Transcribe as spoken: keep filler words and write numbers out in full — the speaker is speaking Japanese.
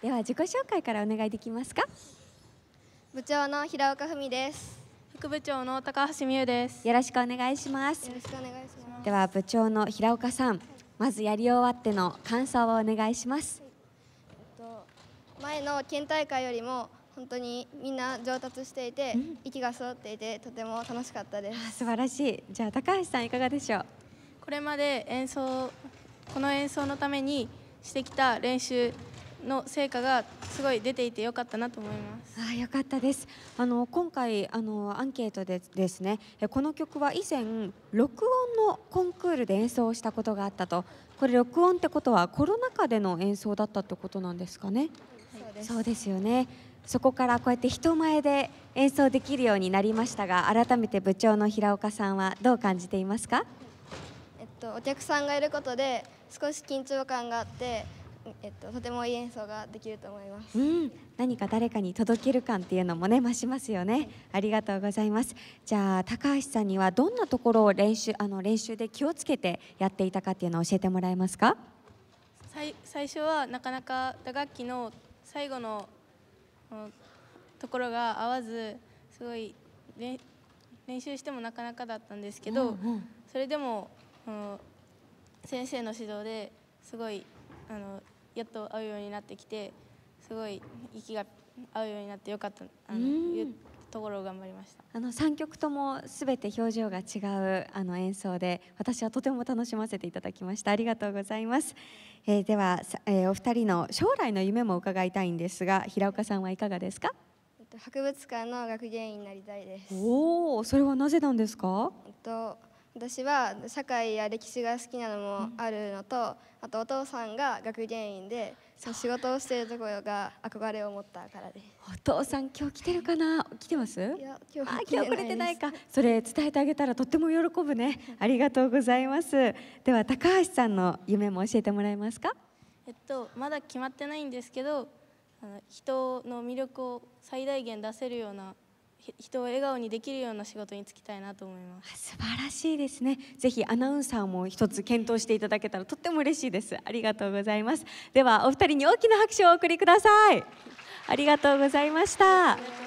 では自己紹介からお願いできますか？ 部長の平岡文です。 副部長の高橋美優です。 よろしくお願いします。 よろしくお願いします。 では部長の平岡さん、まずやり終わっての感想をお願いします。 えっと、前の県大会よりも本当にみんな上達していて、うん、息が揃っていてとても楽しかったです。 あ、素晴らしい。じゃあ高橋さんいかがでしょう？ これまで演奏この演奏のためにしてきた練習の成果がすごい出ていてよかったなと思います。 あ、よかったです。あの今回あのアンケートでですね、この曲は以前録音のコンクールで演奏したことがあったと。これ録音ってことはコロナ禍での演奏だったってことなんですかね？はい、 そうです。 そうですよね。そこからこうやって人前で演奏できるようになりましたが、改めて部長の平岡さんはどう感じていますか？ えっと、お客さんがいることで少し緊張感があって、えっと、とてもいい演奏ができると思います。 うん、何か誰かに届ける感っていうのもね増しますよね。はい、ありがとうございます。じゃあ高橋さんにはどんなところを練習あの練習で気をつけてやっていたかっていうのを教えてもらえますか？ 最最初はなかなか打楽器の最後のところが合わず、すごい練習してもなかなかだったんですけど、うんうん、それでも、うん、先生の指導ですごいあのやっと合うようになってきて、すごい息が合うようになってよかったあのいうところを頑張りました。 あのさんきょくともすべて表情が違うあの演奏で、私はとても楽しませていただきました。ありがとうございます。えー、では、えー、お二人の将来の夢も伺いたいんですが、平岡さんはいかがですか？ 博物館の学芸員になりたいです。 おお、それはなぜなんですか？ えっと私は社会や歴史が好きなのもあるのと、うん、あとお父さんが学芸員でその仕事をしているところが憧れを持ったからです。 お父さん今日来てるかな？来てます？ いや、今日あ、今日来れてないか。それ伝えてあげたらとっても喜ぶね。ありがとうございます。では高橋さんの夢も教えてもらえますか？ えっとまだ決まってないんですけど、あの人の魅力を最大限出せるような、人を笑顔にできるような仕事に就きたいなと思います。 素晴らしいですね。ぜひアナウンサーも一つ検討していただけたらとっても嬉しいです。ありがとうございます。ではお二人に大きな拍手をお送りください。ありがとうございました。